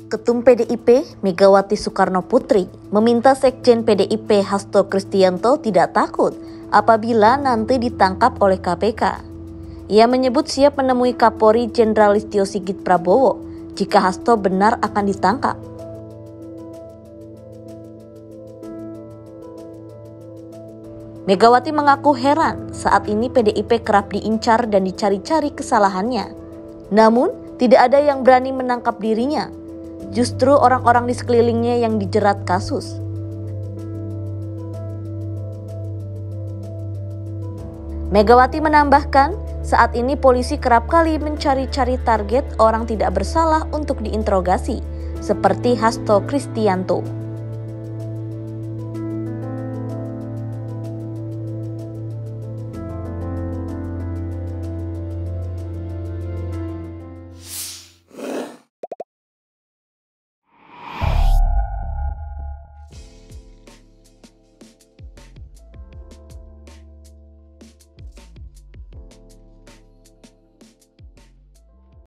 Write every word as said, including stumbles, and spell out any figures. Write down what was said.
Ketum P D I P, Megawati Soekarno Putri, meminta Sekjen P D I P Hasto Kristianto tidak takut apabila nanti ditangkap oleh K P K. Ia menyebut siap menemui Kapolri Jenderal Listio Sigit Prabowo jika Hasto benar akan ditangkap. Megawati mengaku heran saat ini P D I P kerap diincar dan dicari-cari kesalahannya. Namun, tidak ada yang berani menangkap dirinya. Justru orang-orang di sekelilingnya yang dijerat kasus. Megawati menambahkan, saat ini polisi kerap kali mencari-cari target orang tidak bersalah untuk diinterogasi, seperti Hasto Kristianto.